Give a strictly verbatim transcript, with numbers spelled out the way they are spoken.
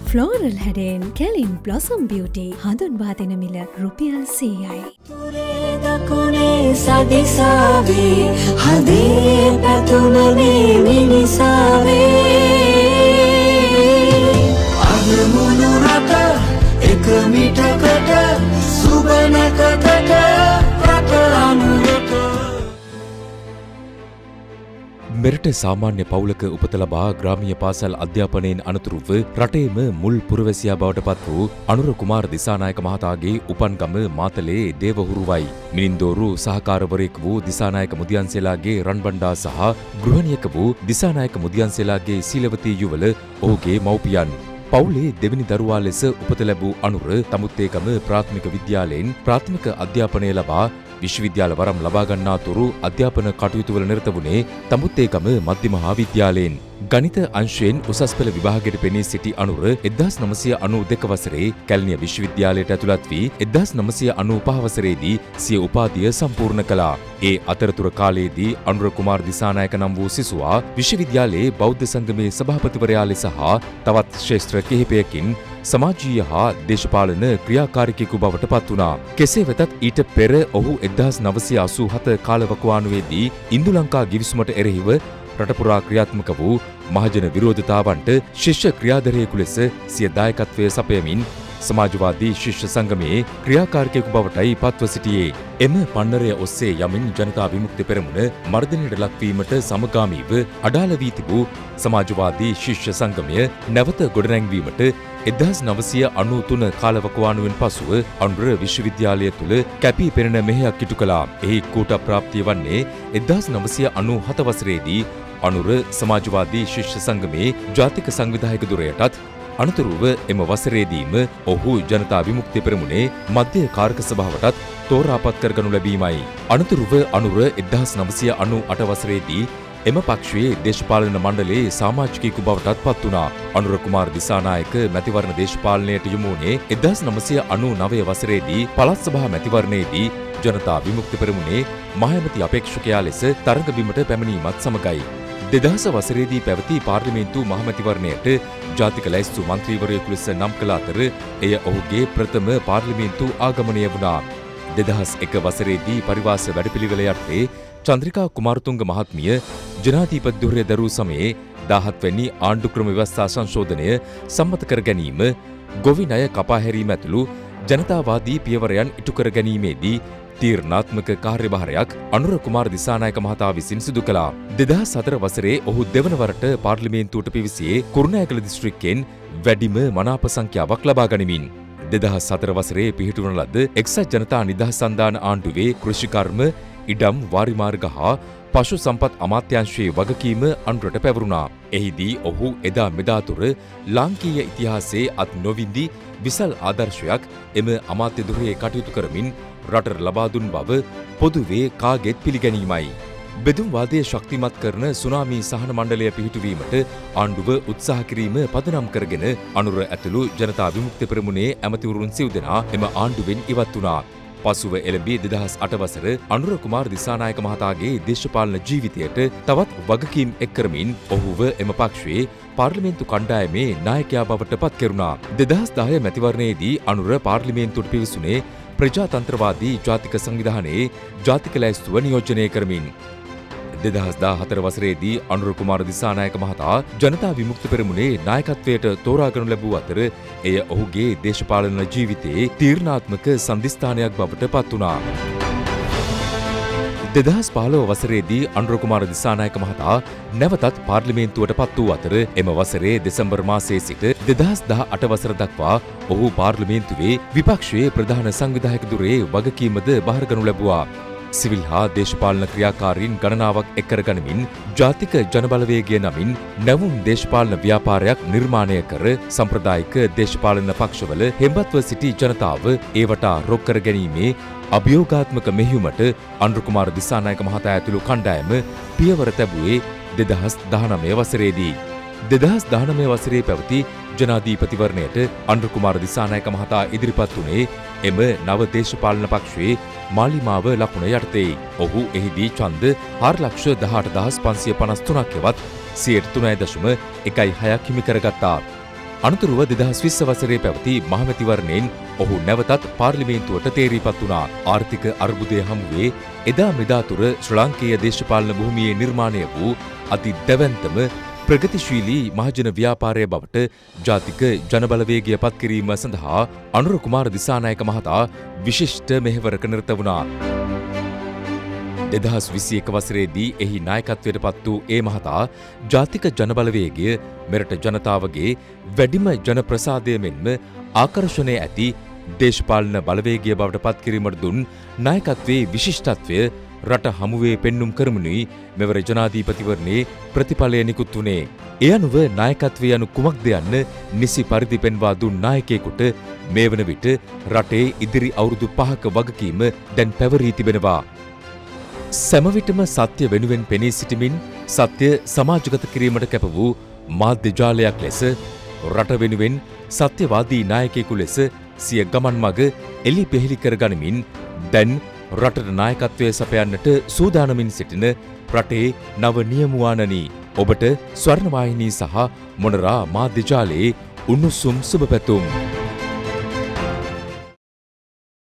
Floral හැඩෙන් කැලින් බ්ලොසම් beauty හඳුන්වා දෙන මිල රුපියල් සීයයි. තුරේ දකුණේ සදිසාවේ හදේ පැතුමනේ මිනිසාවේ අද මුළු රට එක මිටකට සුබනකකට රට අනුරට මෙරට සාමාන්‍ය පවුලක උපත ලබා ග්‍රාමීය පාසල් අධ්‍යාපනයෙන් අනතුරුව රටේම මුල් පුරවැසියා බවට පත් වූ අනුර කුමාර දිසානායක මහතාගේ උපන්ගම මාතලේ දේවහුරුවයි. මිනින්දෝරු සහකාරවරයෙකු වූ දිසානායක මුදියන්සේලාගේ රන්බණ්ඩා සහ ගෘහණියක වූ දිසානායක මුදියන්සේලාගේ සීලවතී යුවල ඔහුගේ මව්පියන්. පවුලේ දෙවැනි දරුවා ලෙස උපත ලැබූ අනුර තමුත්තේගම ප්‍රාථමික විද්‍යාලයෙන් ප්‍රාථමික අධ්‍යාපනය ලබා විශ්වවිද්‍යාල වරම් ලබා ගන්නාතුරු අධ්‍යාපන කටයුතුවල නිරත වුණේ තමුත්තේගම මධ්‍ය මහා විද්‍යාලයෙන්. ගණිත අංශයෙන් උසස් පෙළ විභාගයට පෙනී සිටි අනුර එක්දාස් නවසිය අනූ දෙක වසරේ කැලණිය විශ්වවිද්‍යාලයට ඇතුළත් වී එක්දාස් නවසිය අනූ පහ වසරේදී සිය උපාධිය සම්පූර්ණ කළා. ඒ අතරතුර කාලයේදී අනුර කුමාර දිසානායක නම් වූ සිසුවා විශ්වවිද්‍යාලයේ බෞද්ධ සංගමේ සභාපතිවරයා ලෙස හා තවත් ශ්‍රේෂ්ඨ කිහිපයකින් සමාජීය හා දේශපාලන ක්‍රියාකාරිකයෙකු බවට පත් වුණා. කෙසේ වෙතත් ඊට පෙර ඔහු එක්දාස් නවසිය අසූ හත කාලවකවානුවේදී ඉන්දු ලංකා ගිවිසුමට එරෙහිව රටපුරා ක්‍රියාත්මක වූ මහජන විරෝධතාවන්ට ශිෂ්‍ය ක්‍රියාධරයෙකු ලෙස සිය දායකත්වය සපයමින් සමාජවාදී ශිෂ්‍ය සංගමයේ ක්‍රියාකාරිකයෙකු බවටයි පත්ව සිටියේ. එම පන්නරය ඔස්සේ යමින් ජනතා විමුක්ති පෙරමුණ මර්ධනයට ලක්වීමට සමගාමීව අඩාල වී තිබූ සමාජවාදී ශිෂ්‍ය සංගමය නැවත ගොඩනැංවීමට එක්දාස් නවසිය අනූ තුන කාලවකවානුවෙන් පසුව අනුර විශ්වවිද්‍යාලය තුළ කැපී පෙනෙන මෙහෙයක් ඉටු කළා. එහි කූට ප්‍රාප්තිය වන්නේ එක්දාස් නවසිය අනූ හත වසරේදී අනුර සමාජවාදී ශිෂ්‍ය සංගමේ ජාතික සංවිධායක ධුරයටත් අනතුරුව එම වසරේදීම ඔහු ජනතා විමුක්ති පෙරමුණේ මධ්‍ය කාරක සභාවටත් තෝරාපත් කරගනු ලැබීමයි. අනතුරුව අනුර එක්දාස් නවසිය අනූ අට වසරේදී එම පක්ෂයේ දේශපාලන මණ්ඩලයේ සමාජිකයෙකු බවටත් පත් වුණා. අනුර කුමාර දිසානායක මැතිවරණ දේශපාලනයට යොමු වුණේ එක්දාස් නවසිය අනූ නවය වසරේදී පළාත් සභා මැතිවරණයේදී ජනතා විමුක්ති පෙරමුණේ මහඇමති අපේක්ෂකයා ලෙස තරඟබිමට පැමිණීමත් සමගයි. දෙදහස වසරේදී පැවති පාර්ලිමේන්තු මහමැතිවරණයට ජාතික ලැයිස්තු මන්ත්‍රීවරයෙකු ලෙස නම් කළ අතර එය ඔහුගේ ප්‍රථම පාර්ලිමේන්තු ආගමනය වුණා. දෙදහස් එක වසරේදී පරිවාස වැඩපිළිවෙල යටතේ චන්ද්‍රිකා කුමාරතුංග මහත්මිය ජනාධිපති ධුරය දරූ සමයේ දාහත් වැනි ආණ්ඩු ක්‍රම ව්‍යවස්ථා සංශෝධනය සම්මත කර ගැනීම, ගොවි ණය කපා හැරීම ඇතුළු ජනතාවාදී පියවරයන් ඉටු කර ගැනීමේදී තීරණාත්මක කාර්යභාරයක් අනුර කුමාර දිසානායක මහතා විසින් සිදු කළා. දෙදහස් හතර වසරේ ඔහු දෙවන වරට පාර්ලිමේන්තුවට පිවිසියේ කුරුණෑගල දිස්ත්‍රික්කයෙන් වැඩිම මනාප සංඛ්‍යාවක් ලබා ගනිමින්. දෙදහස් හතර වසරේ පිහිටුවන ලද එක්සත් ජනතා නිදහස් සන්ධාන ආණ්ඩුවේ කෘෂිකර්ම, ඉඩම් වාරිමාර්ග හා පශු සම්පත් අමාත්‍යාංශයේ වගකීම අනුරට පැවරුණා. එහිදී ඔහු එදා මෙදාතුර ලාංකීය ඉතිහාසයේ අත් නොවිඳි විසල් ආදර්ශයක් එම අමාත්‍ය ධුරයේ කටයුතු කරමින් රටට ලබා දුන් බව පොදුවේ කාගෙත් පිළිගැනීමයි. බෙදුම්වාදය ශක්තිමත් කරන සුනාමී සහන මණ්ඩලය පිහිටුවීමට ආණ්ඩුව උත්සාහ කිරීම පදනම් කරගෙන අනුර ඇතුළු ජනතා විමුක්ති පෙරමුණේ ඇමතිවරුන් සිව් දෙනා එම ආණ්ඩුවෙන් ඉවත් වුණා. පසුව එළඹී දෙදහස් අට වසර අනුර කුමාර දිසානායක මහතාගේ දේශපාලන ජීවිතයට තවත් වගකීම් එක් කරමින් ඔහුව එම පක්ෂයේ පාර්ලිමේන්තු කණ්ඩායමේ නායකයා බවට පත් කෙරුණා. දෙදහස් දහය මැතිවරණයේදී අනුර පාර්ලිමේන්තුවට පිවිසුනේ ප්‍රජාතන්ත්‍රවාදී ජාතික සංවිධානයේ ජාතික ලැයිස්තුව නියෝජනය කරමින්. දෙදහස් දාහතර වසරේදී අනුර කුමාර දිසානායක මහතා ජනතා විමුක්ති පෙරමුණේ නායකත්වයට තෝරාගනු ලැබූ අතර එය ඔහුගේ දේශපාලන ජීවිතයේ තීරණාත්මක සන්ධිස්ථානයක් බවට පත් වුණා. දෙදහස් පහළොව වසරේදී අනුර කුමාර දිසානායක මහතා නැවතත් පාර්ලිමේන්තුවට පත් වූ අතර එම වසරේ දෙසැම්බර් මාසයේ සිට දෙදහස් දහ අට වසර දක්වා ඔහු පාර්ලිමේන්තුවේ විපක්ෂයේ ප්‍රධාන සංවිධායක ධුරයේ වගකීමද බහරගනු ලැබුවා. සිවිල් හා දේශපාලන ක්‍රියාකාරීන් ගණනාවක් එක් කරගනිමින් ජාතික ජනබලවේගය නමින් නැවුම් දේශපාලන ව්‍යාපාරයක් නිර්මාණය කර සම්ප්‍රදායික දේශපාලන පක්ෂවල හෙම්බත්ව සිටි ජනතාව ඒවට රොක් කර ගැනීමේ අභියෝගාත්මක මෙහෙයුමට අනුර කුමාර දිසානායක මහතා ඇතුළු කණ්ඩායම පියවර තැබුවේ දෙදහස් දහනවය වසරේදී. දෙදහස් දහනවය වසරේ පැවති ජනාධිපතිවරණයට අනුර කුමාර දිසානායක මහතා ඉදිරිපත් වුණේ එම නව දේශපාලන පක්ෂයේ මාලිමාව ලකුණ යටතේ. ඔහු එහිදී ඡන්ද හාර ලක්ෂ දහඅට දහස් පන්සිය පනස් තුනක් එවත් සියයට තුනයි දශම එකයි හයක් හිමි කරගත්තා. අනතුරුව දෙදහස් විස්ස වසරේ පැවති මහමැතිවරණයෙන් ඔහු නැවතත් පාර්ලිමේන්තුවට තේරීපත් වුණා. ආර්ථික අර්බුදය හමුවේ එදා මෙදා තුර ශ්‍රී ලාංකේය දේශපාලන භූමියේ නිර්මාණය වූ අති දැවැන්තම ප්‍රගතිශීලී මහජන ව්‍යාපාරය බවට ජාතික ජනබලවේගය පත් කිරීම සඳහා අනුර කුමාර දිසානායක මහතා විශිෂ්ට මෙහෙවරක නිරත වුණා. දෙදහස් විසි එක වසරේදී එහි නායකත්වයට පත් වූ ඒ මහතා ජාතික ජනබලවේගය මෙරට ජනතාවගේ වැඩිම ජන ප්‍රසාදය මෙන්ම ආකර්ෂණය ඇති දේශපාලන බලවේගය බවට පත් කිරීමට දුන් නායකත්වයේ විශිෂ්ටත්වය රට හමුවේ පෙන්නුම් කරමුණුයි මෙවර ජනාධීපතිවරණයේ ප්‍රතිඵලය නිකුත් වුණේ. ඒ අනුව නායකත්වය යනු කුමක්ද යන්න නිසි පරිදි පෙන්වා දුන් නායකයෙකුට මේ වන විට රටේ ඉදිරි අවුරුදු පහක වගකීම දැන් පැවරී තිබෙනවා. සැමවිටම සත්‍ය වෙනුවෙන් පෙනී සිටිමින් සත්‍ය සමාජගත කිරීමට කැප වූ මාධ්‍ය ජාලයක් ලෙස රට වෙනුවෙන් සත්‍යවාදී නායකයෙකු ලෙස සිය ගමන් මඟ එලි පෙහෙලි කර ගනිමින් දැන් රටට නායකත්වය සපයන්නට සූදානමින් සිටින රටේ නව නියමුවානනි ඔබට ස්වර්ණවාහිනී සහ මොනරා මාධ්‍ය ජාලයේ උණුසුම් සුබ පැතුම්.